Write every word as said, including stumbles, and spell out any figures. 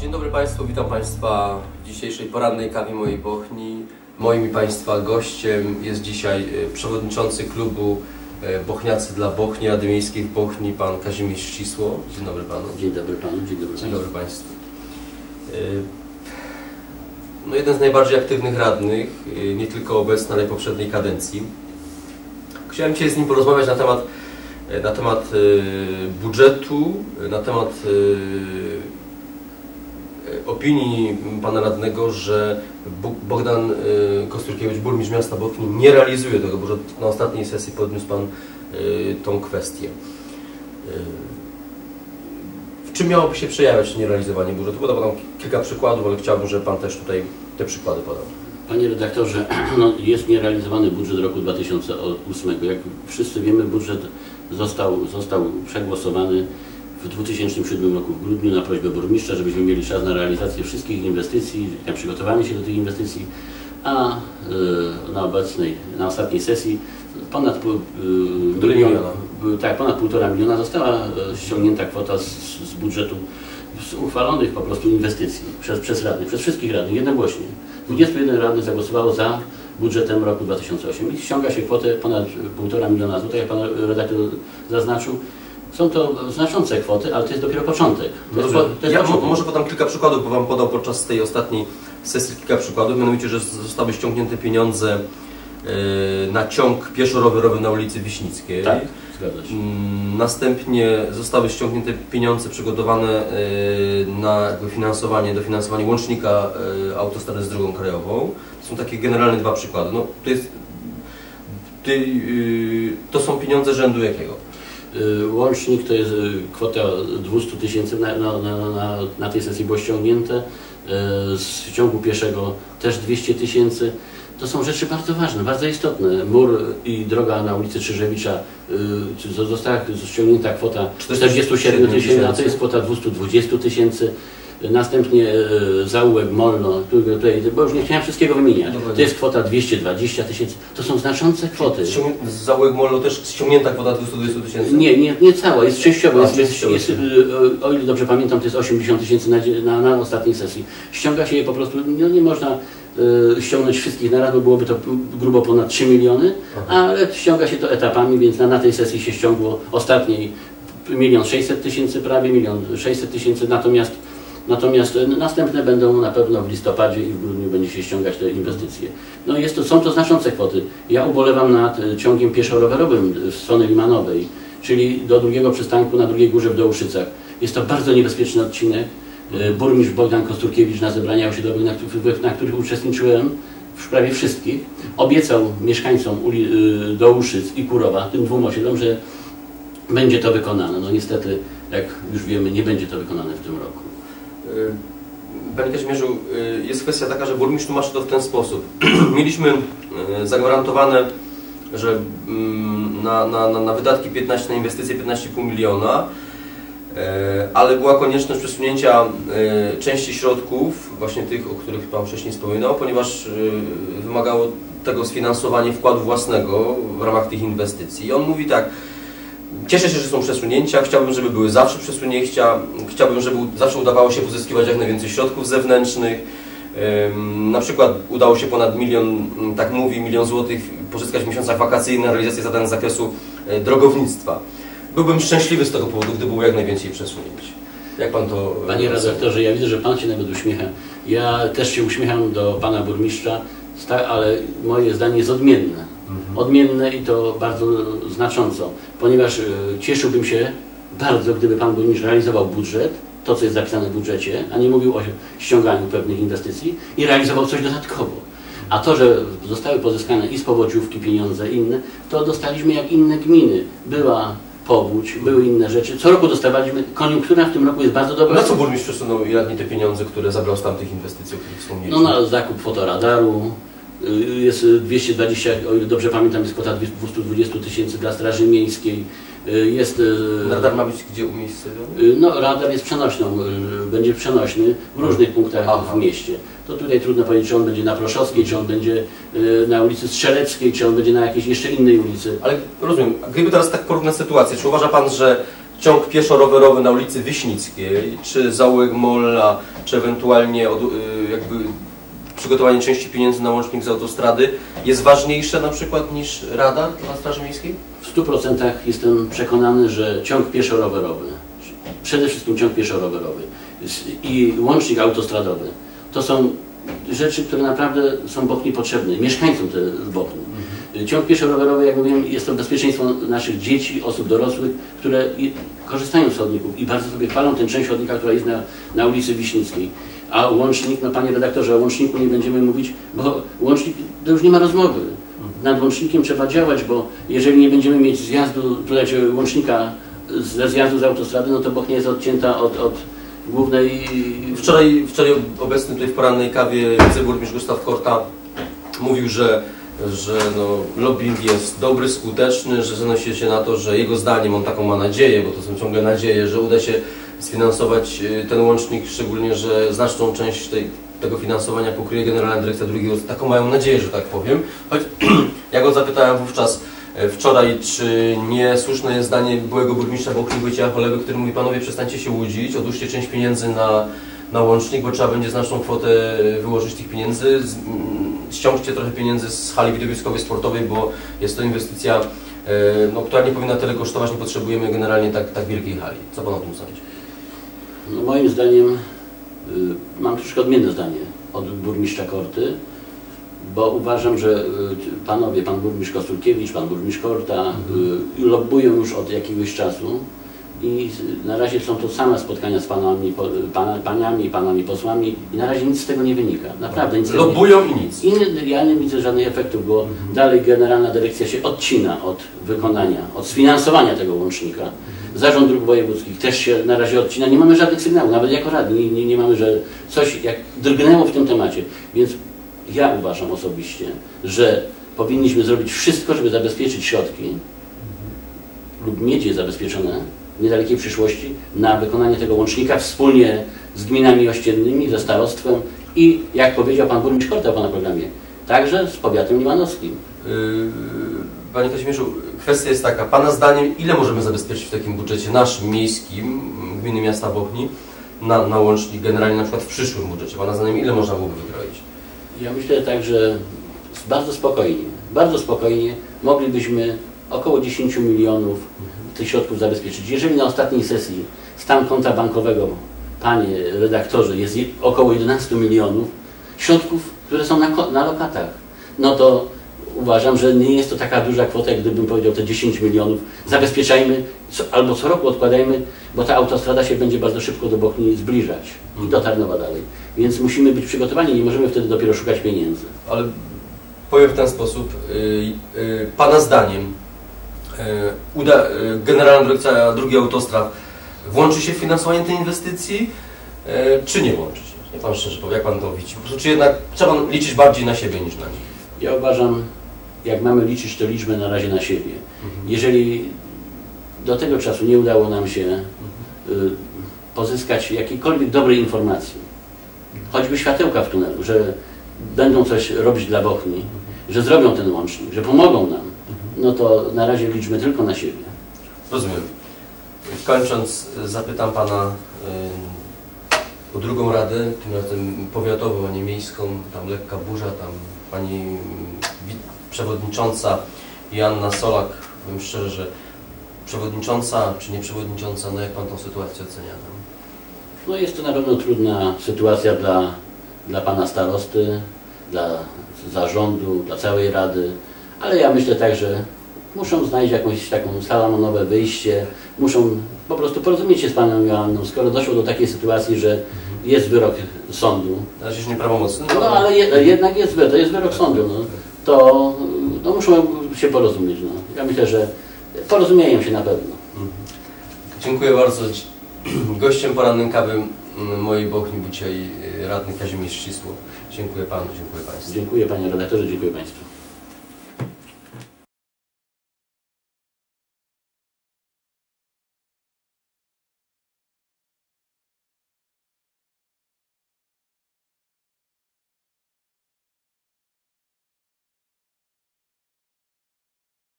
Dzień dobry Państwu, witam Państwa w dzisiejszej porannej kawie mojej Bochni. Moim i Państwa gościem jest dzisiaj przewodniczący klubu Bochniacy dla Bochni, Rady Miejskiej w Bochni, pan Kazimierz Ścisło. Dzień dobry Panu. Dzień dobry Panu, dzień dobry, dzień dobry Państwu. No, jeden z najbardziej aktywnych radnych, nie tylko obecny, ale i poprzedniej kadencji. Chciałem dzisiaj z nim porozmawiać na temat, na temat budżetu, na temat opinii pana radnego, że Bogdan Kostrkiewicz, burmistrz miasta Bochni, nie realizuje tego budżetu. Na ostatniej sesji podniósł pan tą kwestię. W czym miałoby się przejawiać nierealizowanie budżetu? Podam tam kilka przykładów, ale chciałbym, żeby pan też tutaj te przykłady podał. Panie redaktorze, no, jest nierealizowany budżet roku dwa tysiące ósmego. Jak wszyscy wiemy, budżet został, został przegłosowany w dwa tysiące siódmym roku w grudniu na prośbę burmistrza, żebyśmy mieli czas na realizację wszystkich inwestycji, na przygotowanie się do tych inwestycji, a y, na obecnej, na ostatniej sesji ponad, y, milion, y, tak, ponad półtora miliona została ściągnięta kwota z, z budżetu z uchwalonych po prostu inwestycji przez, przez radnych, przez wszystkich radnych, jednogłośnie. dwudziestu jeden radnych zagłosowało za budżetem roku dwa tysiące ósmego i ściąga się kwotę ponad półtora miliona złotych, jak pan redaktor zaznaczył. Są to znaczące kwoty, ale to jest dopiero początek. To jest, to jest ja początek. Może podam kilka przykładów, bo Wam podał podczas tej ostatniej sesji kilka przykładów. Mianowicie, że zostały ściągnięte pieniądze yy, na ciąg pieszo-rowerowy na ulicy Wiśnickiej. Tak, zgadza się. Yy, następnie zostały ściągnięte pieniądze przygotowane yy, na jakby finansowanie, dofinansowanie łącznika yy, autostrady z drogą krajową. To są takie generalne dwa przykłady. No, to, jest, yy, to są pieniądze rzędu jakiego? Łącznik to jest kwota dwieście tysięcy, na, na, na, na tej sesji było ściągnięte, z ciągu pieszego też dwieście tysięcy. To są rzeczy bardzo ważne, bardzo istotne. Mur i droga na ulicy Krzyżewicza, została ściągnięta kwota czterdzieści siedem tysięcy, a to jest kwota dwieście dwadzieścia tysięcy. Następnie e, zaułek Molno, tutaj, bo już nie chciałem wszystkiego wymieniać, to jest kwota dwieście dwadzieścia tysięcy, to są znaczące kwoty. Zaułek Molno też ściągnięta kwota dwieście dwadzieścia tysięcy? Nie, nie, nie cała, jest częściowo, jest, jest, częściowo jest, o ile dobrze pamiętam, to jest osiemdziesiąt tysięcy na, na, na ostatniej sesji. Ściąga się je po prostu, no nie można e, ściągnąć wszystkich naraz, bo byłoby to grubo ponad trzy miliony, Aha. ale ściąga się to etapami, więc na, na tej sesji się ściągło ostatniej milion sześćset tysięcy prawie, milion sześćset tysięcy, natomiast Natomiast następne będą na pewno w listopadzie i w grudniu będzie się ściągać te inwestycje. No jest to, są to znaczące kwoty. Ja ubolewam nad ciągiem pieszo-rowerowym w stronę Limanowej, czyli do drugiego przystanku na Drugiej Górze w Dołuszycach. Jest to bardzo niebezpieczny odcinek. Burmistrz Bogdan Kostrkiewicz na zebraniach osiedlowych, na, których, na których uczestniczyłem, w prawie wszystkich, obiecał mieszkańcom uli, Dołuszyc i Kurowa, tym dwóm osiedlom, że będzie to wykonane. No niestety, jak już wiemy, nie będzie to wykonane w tym roku. Panie Kazimierzu, jest kwestia taka, że burmistrz tłumaczy to w ten sposób. Mieliśmy zagwarantowane, że na, na, na wydatki piętnaście, na inwestycje piętnaście i pół miliona, ale była konieczność przesunięcia części środków, właśnie tych, o których Pan wcześniej wspominał, ponieważ wymagało tego sfinansowanie wkładu własnego w ramach tych inwestycji. I on mówi tak: cieszę się, że są przesunięcia, chciałbym, żeby były zawsze przesunięcia, chciałbym, żeby zawsze udawało się pozyskiwać jak najwięcej środków zewnętrznych. Na przykład udało się ponad milion, tak mówi, milion złotych pozyskać w miesiącach wakacyjnych na realizację zadań z zakresu drogownictwa. Byłbym szczęśliwy z tego powodu, gdyby było jak najwięcej przesunięć. Jak Pan to... Panie redaktorze, ja widzę, że Pan się nawet uśmiecha. Ja też się uśmiecham do Pana burmistrza, ale moje zdanie jest odmienne. Odmienne i to bardzo znacząco, ponieważ cieszyłbym się bardzo, gdyby Pan burmistrz realizował budżet, to co jest zapisane w budżecie, a nie mówił o ściąganiu pewnych inwestycji i realizował coś dodatkowo. A to, że zostały pozyskane i z powodziówki pieniądze inne, to dostaliśmy jak inne gminy. Była powódź, były inne rzeczy. Co roku dostawaliśmy, koniunktura w tym roku jest bardzo dobra. Na co burmistrz przesunął i radni te pieniądze, które zabrał z tamtych inwestycji, o których wspomnieliśmy? No na zakup fotoradaru. Jest dwieście dwadzieścia, o ile dobrze pamiętam, jest kwota dwieście dwadzieścia tysięcy dla Straży Miejskiej. Jest, radar ma być gdzie umiejscowiony? No, radar jest przenośną, będzie przenośny w różnych punktach Aha. w mieście. To tutaj trudno powiedzieć, czy on będzie na Proszowskiej, czy on będzie na ulicy Strzeleckiej, czy on będzie na jakiejś jeszcze innej ulicy. Ale rozumiem, gdyby teraz tak porównać sytuację, czy uważa Pan, że ciąg pieszo-rowerowy na ulicy Wiśnickiej, czy zaułek Molla, czy ewentualnie od, jakby przygotowanie części pieniędzy na łącznik z autostrady jest ważniejsze na przykład niż radar dla Straży Miejskiej? W stu procentach jestem przekonany, że ciąg pieszo-rowerowy, przede wszystkim ciąg pieszo-rowerowy i łącznik autostradowy to są rzeczy, które naprawdę są Bochni potrzebne, mieszkańcom te Bochni. Mhm. Ciąg pieszo-rowerowy, jak mówiłem, jest to bezpieczeństwo naszych dzieci, osób dorosłych, które korzystają z chodników i bardzo sobie chwalą tę część chodnika, która jest na, na ulicy Wiśnickiej. A łącznik, no panie redaktorze, o łączniku nie będziemy mówić, bo łącznik to już nie ma rozmowy. Nad łącznikiem trzeba działać, bo jeżeli nie będziemy mieć zjazdu, tutaj czy łącznika ze zjazdu z autostrady, no to Bochnia jest odcięta od, od głównej... Wczoraj, wczoraj obecny tutaj w porannej kawie wiceburmistrz Gustaw Korta mówił, że, że no, lobbying jest dobry, skuteczny, że zanosi się na to, że jego zdaniem, on taką ma nadzieję, bo to są ciągle nadzieje, że uda się sfinansować ten łącznik, szczególnie, że znaczną część tej, tego finansowania pokryje Generalna Dyrekcja Dróg. Taką mają nadzieję, że tak powiem. Choć ja go zapytałem wówczas wczoraj, czy nie słuszne jest zdanie byłego burmistrza Bochni Wojciecha Cholewy, który mówi: panowie, przestańcie się łudzić, odłóżcie część pieniędzy na, na łącznik, bo trzeba będzie znaczną kwotę wyłożyć tych pieniędzy, ściągcie trochę pieniędzy z hali widowiskowej sportowej, bo jest to inwestycja, no, która nie powinna tyle kosztować, nie potrzebujemy generalnie tak, tak wielkiej hali. Co pan o tym sądzi? No, moim zdaniem, y, mam troszkę odmienne zdanie od burmistrza Korty, bo uważam, że y, panowie, pan burmistrz Kosulkiewicz, pan burmistrz Korta y, lobbują już od jakiegoś czasu i na razie są to same spotkania z panami, po, pana, paniami i panami posłami i na razie nic z tego nie wynika. Naprawdę nic. Lobbują i nic. I ja nie widzę żadnych efektów, bo mhm. dalej Generalna Dyrekcja się odcina od wykonania, od sfinansowania tego łącznika. Zarząd Dróg Wojewódzkich też się na razie odcina. Nie mamy żadnych sygnałów, nawet jako radni nie, nie, nie mamy, że coś jak drgnęło w tym temacie. Więc ja uważam osobiście, że powinniśmy zrobić wszystko, żeby zabezpieczyć środki mhm. lub mieć je zabezpieczone w niedalekiej przyszłości na wykonanie tego łącznika wspólnie z gminami ościennymi, ze starostwem i, jak powiedział pan burmistrz Korta w pana programie, także z powiatem limanowskim. Yy, panie Kazimierzu, kwestia jest taka, pana zdaniem, ile możemy zabezpieczyć w takim budżecie naszym, miejskim, gminy miasta Bochni, na, na łącznik generalnie na przykład w przyszłym budżecie? Pana zdaniem, ile można byłoby wykroić? Ja myślę tak, że bardzo spokojnie, bardzo spokojnie moglibyśmy około dziesięć milionów tych środków zabezpieczyć. Jeżeli na ostatniej sesji stan konta bankowego, panie redaktorze, jest około jedenaście milionów środków, które są na, na lokatach, no to uważam, że nie jest to taka duża kwota, jak gdybym powiedział te dziesięć milionów. Zabezpieczajmy co, albo co roku odkładajmy, bo ta autostrada się będzie bardzo szybko do Bochni zbliżać i do Tarnowa dalej. Więc musimy być przygotowani, nie możemy wtedy dopiero szukać pieniędzy. Ale powiem w ten sposób, yy, yy, pana zdaniem yy, uda, yy, Generalna Dyrekcja Dróg Autostrad włączy się w finansowanie tej inwestycji, yy, czy nie włączy się? Nie pan szczerze powie, jak pan to widzi? Po prostu, czy jednak trzeba liczyć bardziej na siebie niż na nich? Ja uważam, jak mamy liczyć, to liczmy na razie na siebie. Mhm. Jeżeli do tego czasu nie udało nam się mhm. y, pozyskać jakiejkolwiek dobrej informacji, choćby światełka w tunelu, że będą coś robić dla Bochni, mhm. że zrobią ten łącznik, że pomogą nam, mhm. no to na razie liczmy tylko na siebie. Rozumiem. Kończąc, zapytam pana y, o drugą radę, tym razem powiatową, a nie miejską. Tam lekka burza, tam pani przewodnicząca Joanna Solak, powiem szczerze, że przewodnicząca czy nie przewodnicząca, no jak pan tą sytuację ocenia? No jest to na pewno trudna sytuacja dla, dla pana starosty, dla zarządu, dla całej rady, ale ja myślę tak, że muszą znaleźć jakąś taką salonowe wyjście, muszą po prostu porozumieć się z panią Joanną, skoro doszło do takiej sytuacji, że jest wyrok sądu. Na razie nieprawomocny. No, no ale je, jednak jest, to jest wyrok sądu, no, to no, muszą się porozumieć. No. Ja myślę, że porozumieją się na pewno. Mhm. Dziękuję bardzo. Gościem porannej kawy mojej Bochni był dzisiaj radny Kazimierz Ścisło. Dziękuję panu, dziękuję państwu. Dziękuję panie redaktorze, dziękuję państwu.